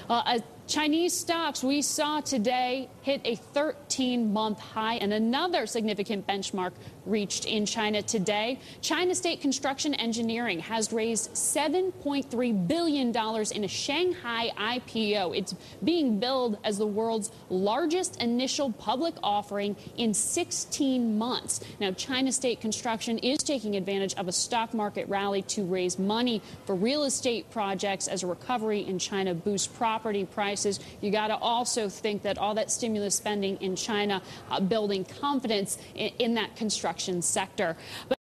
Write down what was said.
Chinese stocks we saw today hit a 13-month high, and another significant benchmark reached in China today. China State Construction Engineering has raised $7.3 billion in a Shanghai IPO. It's being billed as the world's largest initial public offering in 16 months. Now, China State Construction is taking advantage of a stock market rally to raise money for real estate projects as a recovery in China boosts property prices. You got to also think that all that stimulus spending in China building confidence in that construction sector. But